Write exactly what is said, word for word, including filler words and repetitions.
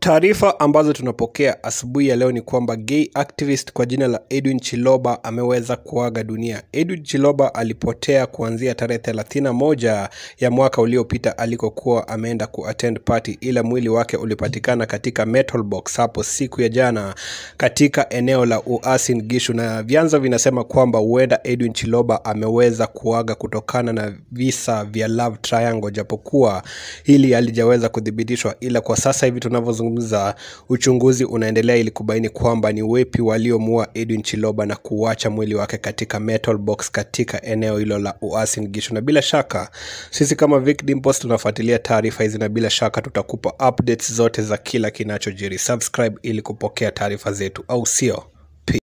Taarifa ambazo tunapokea asubuhi ya leo ni kwamba gay activist kwa jina la EDWIN CHILOBA ameweza kuaga dunia. EDWIN CHILOBA alipotea kuanzia tarehe thelathini na moja ya mwaka uliopita alikokuwa ameenda kuattend party, ila mwili wake ulipatikana katika metal box hapo siku ya jana katika eneo la U A S I N GISHU, na vyanzo vinasema kwamba huenda EDWIN CHILOBA ameweza kuaga kutokana na visa vya love triangle, japokuwa hili halijaweza kudhibitishwa, ila kwa sasa hivi tunavyozungumza uchunguzi unaendelea ili kubaini kwamba ni wepi waliomuua EDWIN CHILOBA na kuacha mwili wake katika metal box katika eneo hilo la U A S I N GISHU. Na bila shaka sisi kama Victim Post tunafuatilia taarifa hizi, na bila shaka tutakupa updates zote za kila kinachojiri. Subscribe ili kupokea taarifa zetu, au sio?